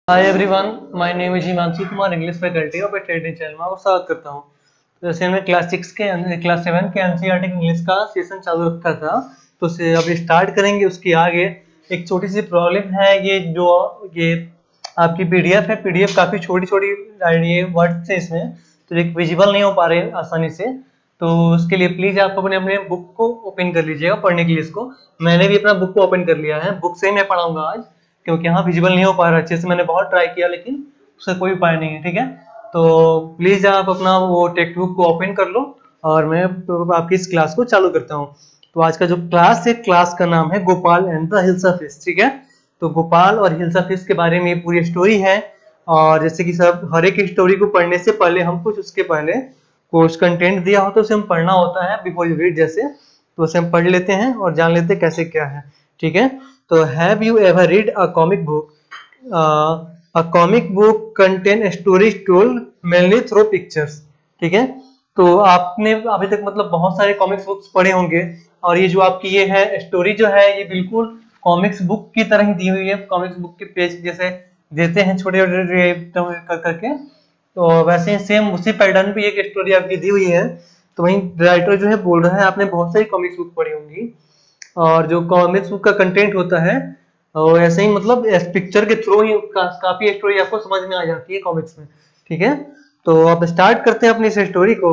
Hi everyone, my name is Himanshu Kumar, English faculty of trading channel में आपका स्वागत करता हूँ। तो जैसे हमने क्लास 7 के एनसीईआरटी इंग्लिश का सेशन चालू रखा था, तो उसे अब स्टार्ट करेंगे। उसके आगे एक छोटी सी प्रॉब्लम है। ये आपकी पीडीएफ है। पीडीएफ काफ़ी छोटी छोटी वर्ड्स है इसमें, तो एक विजिबल नहीं हो पा रहे आसानी से। तो उसके लिए प्लीज़ आप अपने अपने बुक को ओपन कर लीजिएगा पढ़ने के लिए। इसको मैंने भी अपना बुक को ओपन कर लिया है। बुक से ही मैं पढ़ाऊंगा आज, क्योंकि यहाँ विजिबल नहीं हो पा रहा अच्छे से। मैंने बहुत ट्राई किया लेकिन उसका कोई उपाय नहीं है। ठीक है, तो प्लीज आप अपना वो टेक्स्ट बुक को ओपन कर लो और मैं आपकी इस क्लास को चालू करता हूँ। तो आज का जो क्लास है, क्लास का नाम है Gopal and the hilsa fish. ठीक है, तो गोपाल और हिल्सा फिश के बारे में पूरी स्टोरी है। और जैसे कि सब हर एक स्टोरी को पढ़ने से पहले हम कुछ उसके पहले कोर्स कंटेंट दिया हो तो उसे हम पढ़ना होता है बिफोर यू रीड। जैसे तो उसे हम पढ़ लेते हैं और जान लेते हैं कैसे क्या है। ठीक है, तो have you ever read a comic book? A comic book contain stories told mainly through pictures. ठीक है, तो आपने अभी तक मतलब बहुत सारे कॉमिक्स बुक्स पढ़े होंगे, और ये जो आपकी ये है स्टोरी जो है ये बिल्कुल कॉमिक्स बुक की तरह ही दी हुई है। कॉमिक्स बुक के पेज जैसे देते हैं छोटे छोटे कर करके, तो वैसे ही सेम उसी पैटर्न पे एक स्टोरी आपकी दी हुई है। तो वही राइटर जो है बोल रहा है आपने बहुत सारी कॉमिक्स बुक पढ़ी होंगी, और जो कॉमिक्स बुक का कंटेंट होता है और ऐसे ही मतलब इस पिक्चर के थ्रू ही काफी स्टोरी आपको समझ में आ जाती है कॉमिक्स में। ठीक है, तो अब स्टार्ट करते हैं अपनी इस स्टोरी को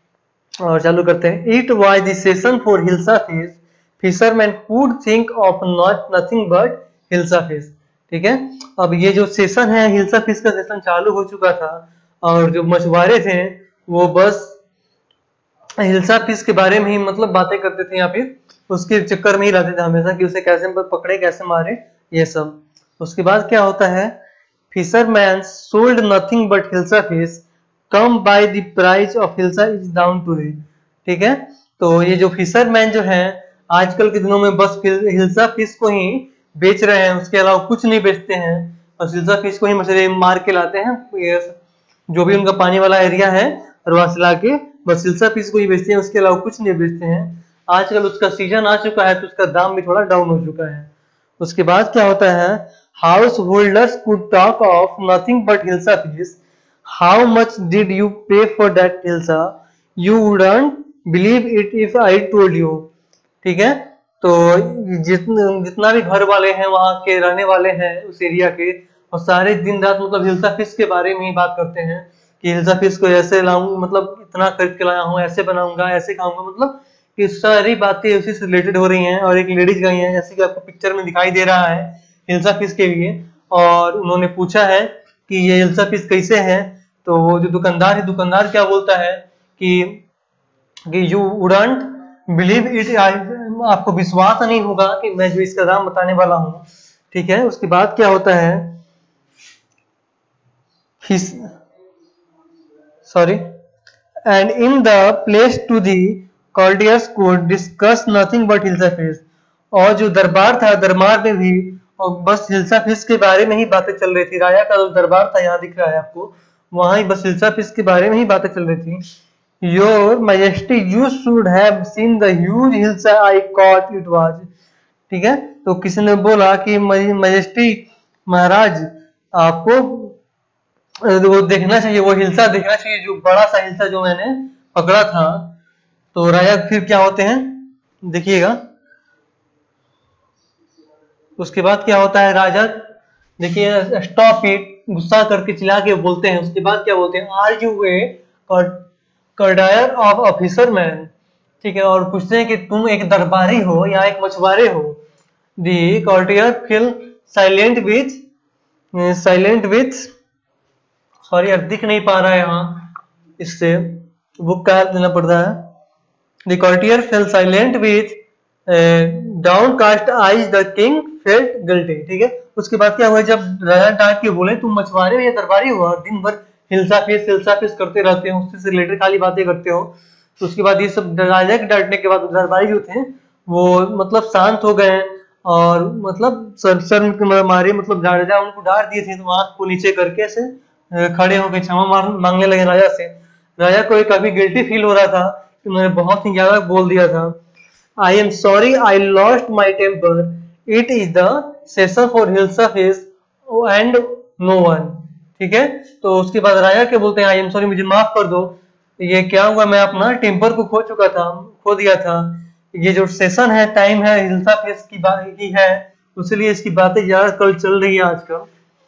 और चालू करते हैं। It was the session for hilsa fish, fisherman could think of not nothing but hilsa fish. ठीक है, अब ये जो सेशन है हिल्सा फिश का सेशन चालू हो चुका था, और जो मछुआरे थे वो बस हिल्सा फिश के बारे में ही मतलब बातें करते थे, या फिर उसके चक्कर में ही रहते थे हमेशा कि उसे कैसे पकड़े कैसे मारे ये सब। उसके बाद क्या होता है, fisherman sold nothing but hilsa fish, come by the price of hilsa is down to it. ठीक है, तो ये जो फिशरमैन जो है आजकल के दिनों में बस हिल्सा फिश को ही बेच रहे हैं, उसके अलावा कुछ नहीं बेचते हैं। बस हिल्सा फिश को ही मछली मार के लाते हैं, ये जो भी उनका पानी वाला एरिया है और वहां से लाके बस हिल्सा फिश को ही बेचते हैं, उसके अलावा कुछ नहीं बेचते हैं। आजकल उसका सीजन आ चुका है तो उसका दाम भी थोड़ा डाउन हो चुका है। उसके बाद क्या होता है, householders could talk of nothing but hilsa fish, how much did you pay for that hilsa, you wouldn't believe it if I told you. ठीक है, तो जितना भी घर वाले हैं वहां के रहने वाले हैं उस एरिया के, और सारे दिन रात मतलब हिल्सा फिश के बारे में ही बात करते हैं कि हिल्सा फिश को ऐसे लाऊं, मतलब इतना खरीद के लाया हूँ, ऐसे बनाऊंगा ऐसे खाऊंगा, मतलब ये सारी बातें उसी से रिलेटेड हो रही हैं। और एक लेडीज गई है जैसे कि आपको पिक्चर में दिखाई दे रहा है हिल्सा फिश के लिए, और उन्होंने पूछा है कि ये हिल्सा फिश कैसे है। तो वो जो दुकानदार है, दुकानदार क्या बोलता है कि यू वुडंट बिलीव इट, आपको विश्वास नहीं होगा कि मैं जो इसका दाम बताने वाला हूँ। ठीक है, उसके बाद क्या होता है, sorry, and in the place to the courtiers could discuss nothing but hilsa fish. और जो दरबार था दरबार में भी और बस हिल्सा फिश के बारे में ही बातें चल रही थी। राजा का जो दरबार था यहाँ दिख रहा है आपको, वहां ही बस हिल्सा फिश के बारे में ही बातें चल रही थी। Your majesty you should have seen the huge hilsa I caught it was. ठीक है, तो किसी ने बोला कि मैजेस्टी महाराज आपको वो देखना चाहिए, वो हिल्सा देखना चाहिए, जो बड़ा सा हिल्सा जो मैंने पकड़ा था। तो राजा फिर क्या होते हैं देखिएगा। उसके बाद क्या होता है, राजा देखिए स्टॉप इट, गुस्सा करके चिल्ला के बोलते हैं। उसके बाद क्या बोलते हैं, are you a courtier of officer man. ठीक है, और पूछते हैं कि तुम एक दरबारी हो या एक मछुआरे हो। The courtier fell silent with sorry यार दिख नहीं पा रहा है यहाँ, इससे बुक का हेल्प देना पड़ता है। The courtier fell silent with downcast eyes. The king felt guilty. ठीक है, उसके बाद क्या हुआ, जब राजा डांट के बोले तुम मछुआरे हो या दरबारी हो और दिन भर हिल्सा फिश करते रहते हो, उससे रिलेटेड खाली बातें करते हो। तो उसके बाद ये सब राजा के डांटने के बाद दरबारी जो थे वो मतलब शांत हो गए, और मतलब सर मारे मतलब राजा उनको डांट दिए थे तो आंख को नीचे करके ऐसे खड़े होकर क्षमा मांगने लगे राजा से। राजा को काफी गिल्टी फील हो रहा था कि मैंने बहुत ही ज्यादा बोल दिया था। I am sorry I lost my temper, it is the session for hilsa fish and no one. ठीक है, तो उसके बाद राजा क्या बोलते हैं, आई एम सॉरी, मुझे माफ कर दो, ये क्या हुआ, मैं अपना टेम्पर को खो चुका था, खो दिया था। ये जो सेशन है, टाइम है, हिल्सा फेस की बात की है, इसलिए इसकी बातें ज्यादा कल चल रही है आजकल।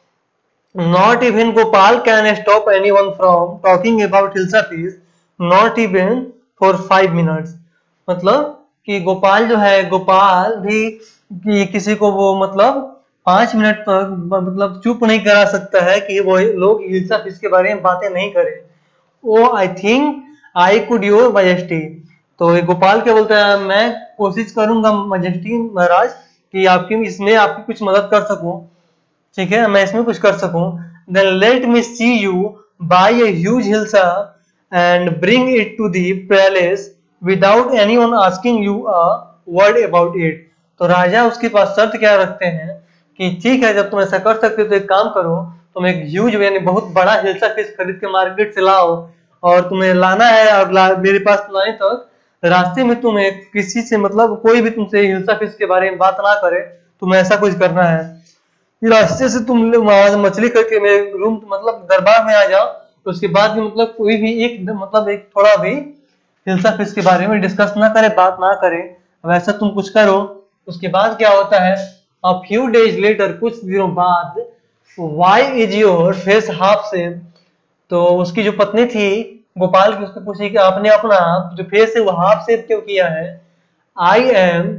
Not even Gopal can stop anyone from talking about Hilsa fees, not even for 5 minutes। मतलब कि गोपाल जो है, गोपाल भी कि किसी को वो मतलब 5 मिनट तक मतलब चुप नहीं करा सकता है कि वो लोग हिल्सा फीस के बारे में बातें नहीं करें। Oh I think I could your majesty. तो ये गोपाल क्या बोलता है, मैं कोशिश करूंगा मजेस्टी महाराज कि आपकी इसमें आपकी कुछ मदद कर सकूं। ठीक है, मैं इसमें कुछ कर सकूं। Then let me see you buy a huge hilsa and bring it to the palace without anyone asking you a word about it. तो राजा उसके पास शर्त क्या रखते हैं कि ठीक है, जब तुम ऐसा कर सकते हो तो एक काम करो, तुम एक ह्यूज यानी बहुत बड़ा हिल्सा फिश खरीद के मार्केट से लाओ, और तुम्हें लाना है, और मेरे पास लाने तक रास्ते में तुम्हें किसी से मतलब कोई भी तुमसे हिल्सा फिश के बारे में बात ना करे, तुम्हें ऐसा कुछ करना है। रास्ते से तुम वहां मछली करके मेरे रूम मतलब दरबार में आ जाओ, तो उसके बाद भी मतलब कोई भी एक मतलब एक थोड़ा भी हिल्सा फिश के बारे में डिस्कस ना करे, बात ना करे, वैसा तुम कुछ करो। उसके बाद क्या होता है, अ फ्यू डेज लेटर, कुछ दिनों बाद, why is your face half shaved. तो उसकी जो पत्नी थी गोपाल की, उसको पूछी कि आपने अपना जो फेस है वो हाफ सेव क्यों किया है। I am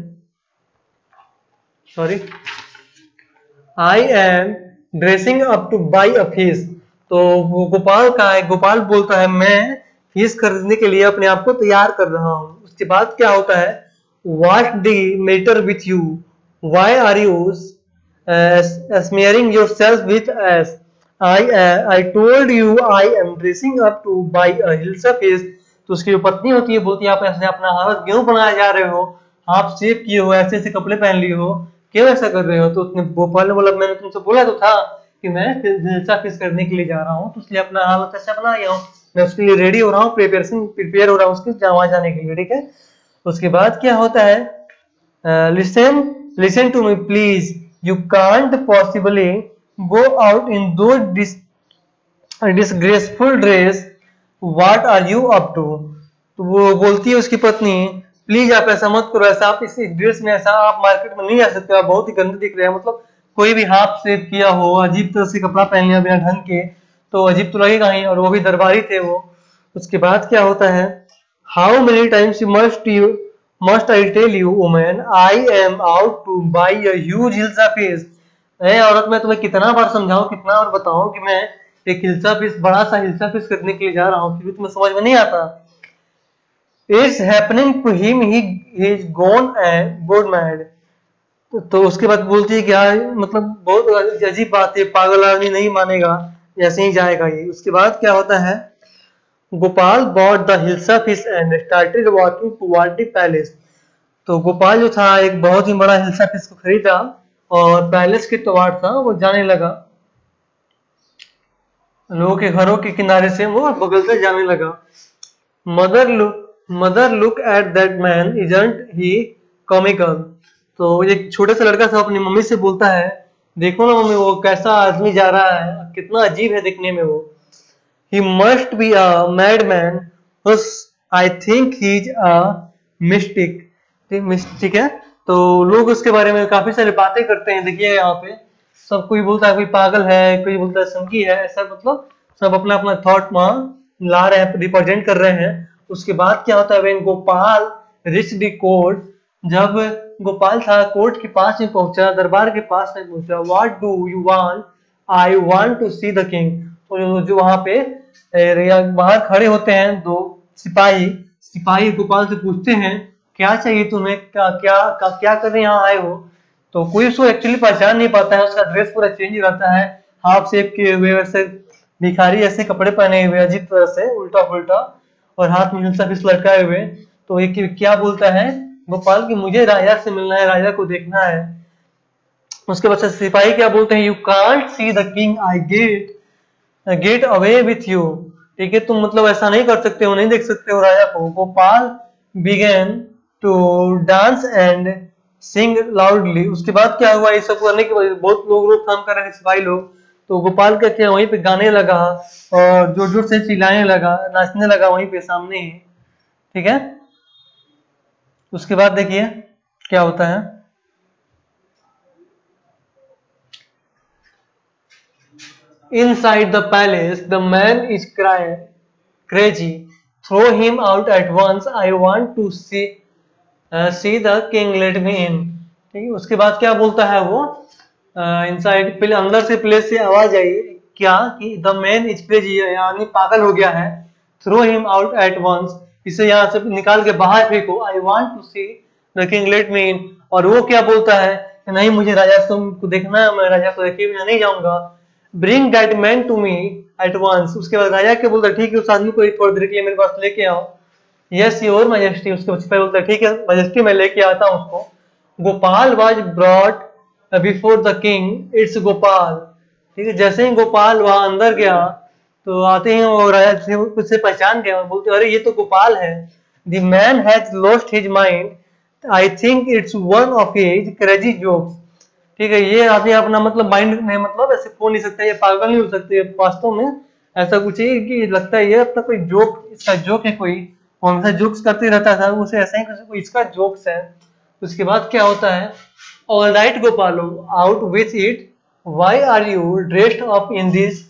sorry, I am dressing up to buy a fish. तो वो गोपाल का है, गोपाल बोलता है मैं फिश खरीदने के लिए अपने आप को तैयार कर रहा हूँ। उसके बाद क्या होता है, what the matter with you, why are you smearing yourself with ash, I told you I am dressing up to buy a hilsa fish। तो उसकी जो पत्नी होती है बोलती है आप ऐसे अपना हालत क्यों बनाए जा रहे हो, आप सेव किए हो, ऐसे ऐसे कपड़े पहन लिए हो, क्यों ऐसा कर रहे हो। तो उसने गोपाल ने बोला मैंने तुमसे बोला तो था कि मैं हिल्सा फिश करने के लिए जा रहा हूँ, तो इसलिए अपना हालत ऐसा बना गया हूँ, मैं उसके लिए रेडी हो रहा हूँ, प्रिपेयर हो रहा हूँ उसके वहां जाने के लिए। ठीक है, उसके बाद क्या होता है, listen to me please, you can't possibly go out in those disgraceful dress, what are you up to। तो वो बोलती है उसकी पत्नी, प्लीज आप ऐसा मत करो, ऐसा आप इस ड्रेस में ऐसा आप मार्केट में नहीं आ सकते, आप बहुत ही गंदे दिख रहे हैं, मतलब कोई भी हाफ सेव किया हो, अजीब तरह से कपड़ा पहन लिया बिना ढंग के, तो अजीब तो लगेगा ही, और वो भी दरबारी थे वो। उसके बाद क्या होता है, how many times must I tell you woman I am out to buy a huge hilsa fish. ए औरत, मैं तुम्हें कितना बार समझाऊं, कितना बार बताऊं कि मैं एक हिल्सा फिश, बड़ा सा हिल्सा फिश करने के लिए जा रहा हूँ, फिर भी तुम्हें समझ में नहीं आता। It's happening to him, he is gone and got mad. तो उसके बाद बोलती है क्या, मतलब बहुत अजीब बात है, पागल आदमी नहीं मानेगा, ऐसे ही जाएगा ये। उसके बाद क्या होता है, Gopal bought the hilsa fish and started walking toward the palace. तो गोपाल जो था एक बहुत ही बड़ा हिल्सा फिश को खरीदा और पैलेस के तवार था वो जाने लगा, लोगों के घरों के किनारे से वो बगल से जाने लगा। Mother look at that man, isn't he comical. तो एक छोटे से लड़का था अपनी मम्मी से बोलता है, देखो ना मम्मी वो कैसा आदमी जा रहा है, कितना अजीब है दिखने में वो। He must be a madman, I think he is a mystic. ठीक है, तो लोग उसके बारे में काफी सारी बातें करते हैं। देखिए यहाँ पे सब कोई बोलता है कोई पागल है, कोई बोलता है संकी है, ऐसा मतलब सब अपना अपना थॉट वहां ला रहे हैं, रिप्रेजेंट कर रहे हैं। उसके बाद क्या होता है, when Gopal reached the court, जब गोपाल था कोर्ट के पास में पहुंचा, दरबार के पास में पहुंचा, what do you want, I want to see the king. तो जो वहां पे बाहर खड़े होते हैं दो सिपाही, सिपाही गोपाल से पूछते हैं क्या चाहिए तुम्हें, क्या करने यहाँ आए हो। तो कोई उसको एक्चुअली पहचान नहीं पाता है, उसका ड्रेस पूरा चेंज रहता है, हाफ शेप किए हुए, वैसे भिखारी ऐसे कपड़े पहने हुए अजीब तरह से उल्टा पुल्टा, और हाथ में हिल्सा फिश लटकाए हुए। तो एक क्या बोलता है गोपाल की, मुझे राजा से मिलना है, राजा को देखना है। उसके बाद सिपाही क्या बोलते हैं, you can't see the king, I get away with you. ठीक है, तुम मतलब ऐसा नहीं कर सकते हो, नहीं देख सकते हो राजा को। Gopal began to dance and sing loudly. उसके बाद क्या हुआ, ये सब करने के बाद बहुत लोग रोकथाम कर रहे हैं सिपाही लोग, तो गोपाल क्या किया, वहीं पे गाने लगा और जोर जोर से चिल्लाने लगा, नाचने लगा वहीं पे सामने ही। ठीक है, उसके बाद देखिए क्या होता है। Inside the palace, the man is crying, crazy. Throw him out at once. I want to see the king. Let me in. ठीक है, उसके बाद क्या बोलता है वो, इनसाइड पहले अंदर से प्लेस से आवाज आई क्या कि द मैन इज क्रेजी, यानी पागल हो गया है। Throw him out at once, इसे यहाँ से निकाल के बाहर फेंको। I want to see the king, let me in. और वो क्या बोलता है, नहीं मुझे राजा को देखना है, मैं राजा को देखे बिना नहीं जाऊंगा। Bring that man to me at once. उसके बाद राजा क्या बोलता है, ठीक है उस आदमी को थोड़ी देर के लिए मेरे पास लेके आओ। Yes your majesty. उसके बाद बोलता है ठीक है मैजेस्टी, मैं लेके आता हूँ उसको। Gopal was brought before the king, it's Gopal. ठीक है, जैसे ही गोपाल वहां अंदर गया तो आते ही वो राजा उससे पहचान गया, बोलते अरे ये तो गोपाल है। The man has lost his mind, I think it's one of his crazy jokes. ठीक है, ये आदमी अपना मतलब माइंड में मतलब ऐसे खो नहीं सकता, ये पागल नहीं हो सकते वास्तव में। ऐसा कुछ है कि लगता है ये अपना कोई जोक, इसका जोक है कोई, वो हमेशा जोक्स करते रहता था, उसे ऐसा ही कोई इसका जोक्स है। उसके बाद क्या होता है, ऑल राइट गोपालो, out with it, why are you dressed up in this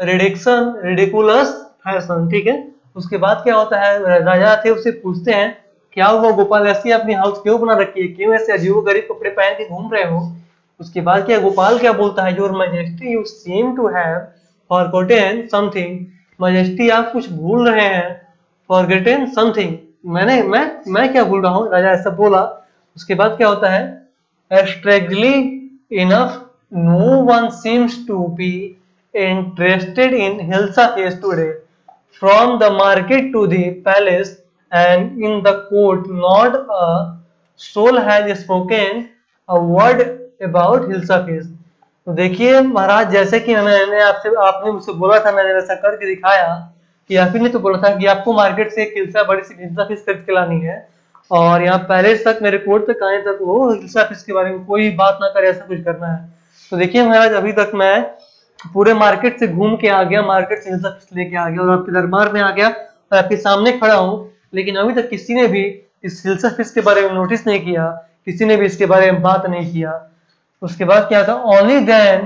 ridiculous fashion. ठीक है, उसके बाद क्या होता है, राजा थे उससे पूछते हैं क्या हुआ गोपाल, ऐसी अपनी हाउस क्यों बना रखी है, क्यों ऐसे अजीब गरीब कपड़े पहन के घूम रहे हो। उसके बाद क्या गोपाल क्या बोलता है, your majesty you seem to have forgotten something. Majesty आप कुछ भूल रहे हैं, फॉरगेटेन समथिंग। मैं क्या भूल रहा हूँ, राजा ऐसा बोला। उसके बाद क्या होता है, strangely enough no one seems to be interested in Hilsa Face today. From the market to the palace and in the court, not a soul has spoken a word about Hilsa Face. तो देखिए महाराज, जैसे कि मैंने आपने मुझसे बोला था, मैंने वैसा करके दिखाया कि आप ही ने तो बोला था कि आपको मार्केट से एक हिल्सा बड़ी सी हिल्सा फिश खरीद के लानी है, और यहाँ पैलेस तक मेरे कोर्ट तक आए तक वो हिल्सा फिश के बारे में कोई बात ना करे, ऐसा कुछ करना है। तो देखिए महाराज, अभी तक मैं पूरे मार्केट से घूम के आ गया, मार्केट से हिल्सा फिश लेके आ गया और आपके दरबार में आ गया और आपके सामने खड़ा हूँ, लेकिन अभी तक किसी ने भी इस हिल्सा फिश के बारे में नोटिस नहीं किया, किसी ने भी इसके बारे में बात नहीं किया। उसके बाद क्या था, ओनली देन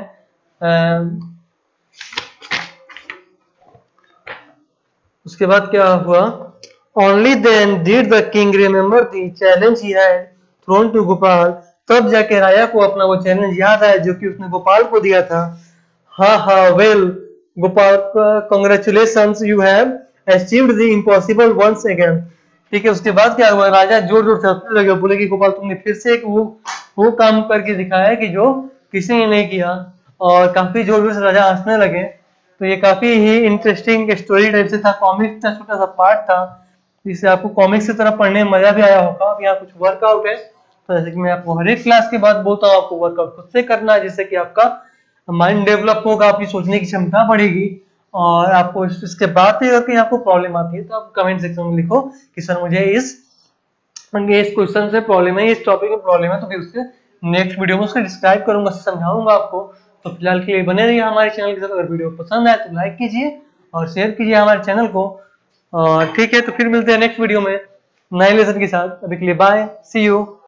उसके बाद क्या हुआ, only then did the king remember the challenge he had thrown to Gopal. तब जाके राजा को अपना वो चैलेंज याद आया जो कि उसने गोपाल को दिया था। हाँ हाँ well Gopal, congratulations, you have achieved the impossible once again. ठीक है, उसके बाद क्या हुआ, राजा जोर जोर से हंसने लगे, बोले कि गोपाल तुमने फिर से एक वो काम करके दिखाया कि जो किसी ने नहीं किया, और काफी जोर जोर से राजा हंसने लगे। तो ये काफी ही इंटरेस्टिंग स्टोरी टाइप से था, कॉमिक का छोटा सा पार्ट था, जिससे आपको कॉमिक्स की तरह पढ़ने में मजा भी आया होगा। अब यहाँ कुछ वर्कआउट है, तो जैसे कि मैं आपको हर एक क्लास के बाद बोलता हूँ, आपको वर्कआउट खुद से करना है, जिससे कि आपका माइंड डेवलप होगा, आपकी सोचने की क्षमता बढ़ेगी। और आपको इसके बाद कहीं आपको प्रॉब्लम आती है तो आप कमेंट सेक्शन में लिखो कि सर मुझे इस क्वेश्चन से प्रॉब्लम है, इस टॉपिक में प्रॉब्लम है, तो फिर उसके नेक्स्ट वीडियो में उसको डिस्क्राइब करूंगा, समझाऊंगा आपको। तो फिलहाल के लिए बने रहिए हमारे चैनल के साथ। अगर वीडियो पसंद आए तो लाइक कीजिए और शेयर कीजिए हमारे चैनल को। ठीक है, तो फिर मिलते हैं नेक्स्ट वीडियो में नए लेसन के साथ। अभी के लिए बाय, सी यू।